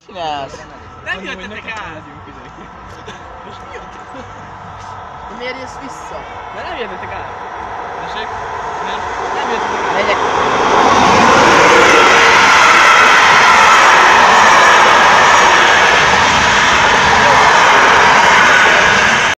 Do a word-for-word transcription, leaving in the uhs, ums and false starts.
Csinálsz? Nem jöttetek át! Most mi jött? Miért jössz vissza? Mert nem jöttetek át! Tessék? Nem. Nem jöttetek át! Megyek